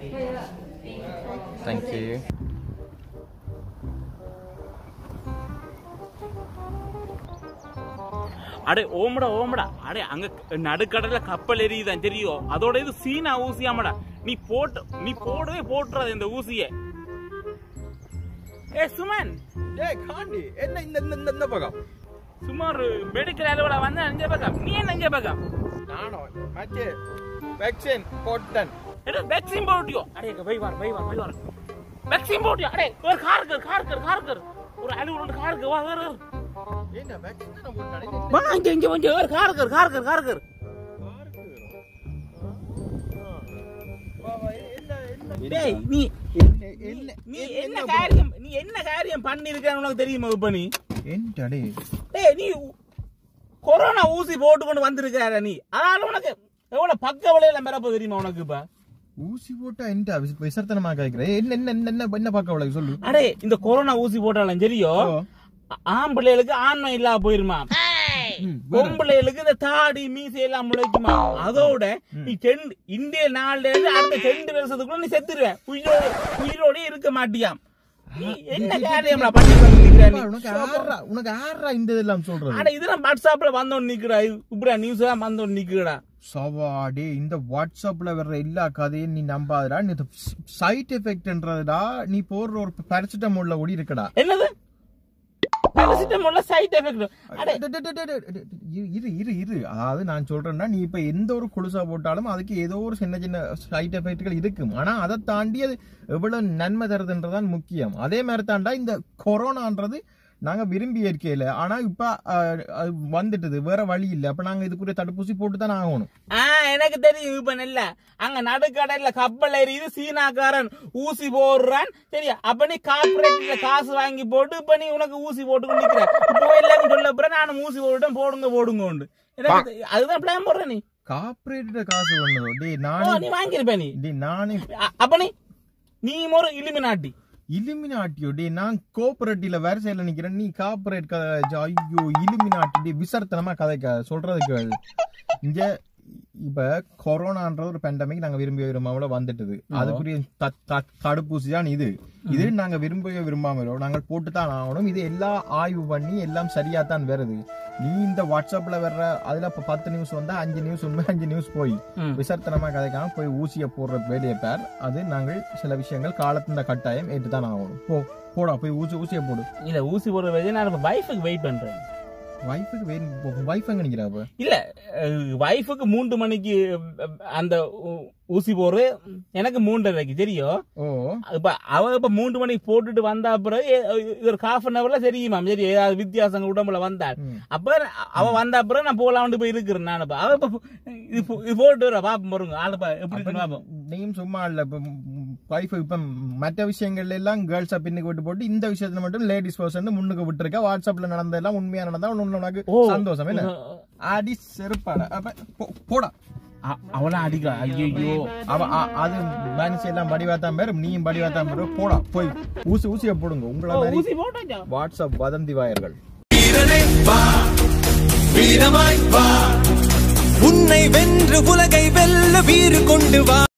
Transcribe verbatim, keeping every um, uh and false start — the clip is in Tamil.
Thank you. அடே ஓமடா ஓமடா அடே அங்க நடுக்கடல கப்பல் எரியுதான் தெரியும் அதோட இது சீனா ஊசியாமடா நீ போட்டு நீ போடவே போட்டுறாது இந்த ஊசிய ஏ சுமன் ஏய் காண்டி என்ன இந்த இந்த இந்த பக்கம் சுமார் மெடிக்கல் அலுவலா வந்து அஞ்சு பக்கம் நீ என்ன அஞ்சு பக்கம் நானோ மச்சே வேக்சின் போட்டன் ஏடா வேக்சின் போட்டியோ அடே வை வர வை வர வை வர வேக்சின் போட்டியோ அடே ஒரு கார் கர் கார் கர் கார் கர் ஒரு அலுவலோட கார் கர் வா வர என்ன வேக்சின் நான் போட்டனே வா இங்க இங்க வந்து ஒரு கார் கர் கார் கர் கார் கர் வா வா என்ன என்ன டேய் நீ என்ன நீ என்ன காரியம் நீ என்ன காரியம் பண்ணி இருக்கன்னு உனக்கு தெரியுமா இப்ப நீ என்னடே டேய் நீ கொரோனா ஊசி போட்டு கொண்டு வந்திருக்கார நீ அதனால உனக்கு எவ்வளவு பக்க விளையில மிரப்ப தெரியுமா உனக்கு இப்ப ஊசி போட்டா என்ன விசர்த்தனமா கேக்குறேன் என்ன என்ன என்ன என்ன பக்க விளைய சொல்லு அடே இந்த கொரோனா ஊசி போட்டாலும் சரியோ ஆம்பிள்ளைகளுக்கு ஆண்மை இல்லாம போயிருமா பொம்பளைகளுக்கு இந்த தாடி மீசை எல்லாம் முளைக்குமா அதோட நீ இந்திய நாள்ல இருந்து அடுத்த ரெண்டு வருஷத்துக்குள்ள நீ செத்துருவ உயிரோட உயிரோட இருக்க மாட்டியாம் என்ன காரியம்டா பண்ணி பண்ணிக்கிறேன் உனக்கு ஆறா உனக்கு ஆறா இந்த இதெல்லாம் சொல்றது அட இதெல்லாம் வாட்ஸ்அப்ல வந்தோன்னு நிக்குடா இப்படி நியூஸ் எல்லாம் வந்தோன்னு நிக்குடா சவாடே இந்த வாட்ஸ்அப்ல வர்ற எல்லா கதையும் நீ நம்பாதடா நீ சைட் எஃபெக்ட்ன்றதுடா நீ போடுற ஒரு பாராசிட்டமால்ல ஓடி இருக்கடா என்னது பாராசிட்டமால்ல சைட் எஃபெக்ட் இரு இரு இரு அதாவது நான் சொல்றேன்னா நீ இப்ப எந்த ஒரு குளுசா போட்டாலும் அதுக்கு ஏதோ ஒரு சின்ன சின்ன சைட் எஃபெக்ட்கள் இருக்கும் ஆனா அதை தாண்டி அது எவ்வளவு நன்மை தருதுன்றதான் முக்கியம் அதே மாதிரி தாண்டா இந்த கொரோனான்றது நாங்க விரும்பி இருக்கல ஆனா இப்ப வந்துட்டது வேற வழி இல்ல அப்ப நாங்க இதுக்குரிய தடுப்பூசி போட்டுதான் ஆகணும் எனக்கு தெரியும் இப்ப இல்ல அங்க நடுக்கடல்ல கப்பல் எரியுது சீனாக்காரன் ஊசி போடுறான் சரியா அப்ப நீ கார்பரேட்ல காசு வாங்கி போட்டு இப்ப நீ உனக்கு ஊசி போட்டு நிக்கிற இப்போ எல்லாரும் சொல்ல போற நானும் ஊசி போட்டுட்டேன் போடுங்க போடுங்க உண்டு எனக்கு அதுதான் பிளான் போடுறேன் நீ கார்பரேட் காசு பண்ணதோ டே நானே நீ வாங்கிருப்ப நீ டே நானே அப்ப நீ நீ ஒரு இலுமினாட்டி இலுமினாட்டியோ டே நான் கோஆபரேட்டிவ்ல வேற சைடுல நிக்கிறேன் நீ கார்பரேட் ஐயோ இலுமினாட்டி டே விசர்த்தனமா கதைக்க சொல்றதுக்கு இங்க இப்ப கொரோனான்ற ஒரு பேண்டமிக் நாங்க விரும்பி விரும்பாமல வந்துட்டது அதுக்குரிய தடுப்பூசி தான் இது இது நாங்க விரும்பவே விரும்பாமலோ நாங்கள் போட்டுதான் ஆகணும் இது எல்லா ஆய்வு பண்ணி எல்லாம் சரியா தான் வருது நீ இந்த வாட்ஸ்அப்ல வர்ற அதுல இப்ப பத்து நியூஸ் வந்தா அஞ்சு நியூஸ் உண்மை அஞ்சு நியூஸ் போய் விசர்த்தனமா கதைக்காம போய் ஊசிய போடுற வேலையை பேர் அது நாங்கள் சில விஷயங்கள் காலத்தின் கட்டாயம் ஏற்றுதான் ஆகணும் போ போடா போய் ஊசி ஊசிய போடு இல்ல ஊசி போடுற வேலையை நான் வைஃபுக்கு வெயிட் பண்றேன் வைஃபுக்கு வைஃப் எங்க நிக்கிறா இல்ல வைஃபுக்கு மூன்று மணிக்கு அந்த ஊசி போடுறது எனக்கு மூன்றரைக்கு தெரியும் இப்ப அவ இப்ப மூன்று மணிக்கு போட்டுட்டு வந்தா பிறகு ஒரு ஹாஃப் அன் ஹவர்ல தெரியுமா சரி ஏதாவது வித்தியாசங்கள் உடம்புல வந்தாள் அப்ப அவ வந்தா பிறகு நான் போலாம்னு போய் இருக்கிறேன் நான் அவ இப்ப இது போட்டு வர பாப்போம் பாருங்க ஆளுப்பா எப்படி பாப்போம் நீயும் சும்மா இல்ல வைஃப் இப்ப மற்ற விஷயங்கள்ல எல்லாம் கேர்ள்ஸா பின்னுக்கு விட்டு போட்டு இந்த விஷயத்துல மட்டும் லேடிஸ் பர்சன் முன்னுக்கு விட்டு இருக்க வாட்ஸ்அப்ல நடந்ததெல்லாம் உண்மையா நடந்தா உனக்கு சந்தோஷம் என்ன அடி செருப்பாட அப்ப போடா அவனா அடிக்கா ஐயோ அவ அது மனுஷ எல்லாம் படிவாத்தான் பேரு நீயும் படிவாத்தான் பேரு போடா போய் ஊசி ஊசிய போடுங்க உங்களை வாட்ஸ்அப் வதந்தி வாயர்கள் உன்னை வென்று உலகை வெல்ல வீறு கொண்டு வா.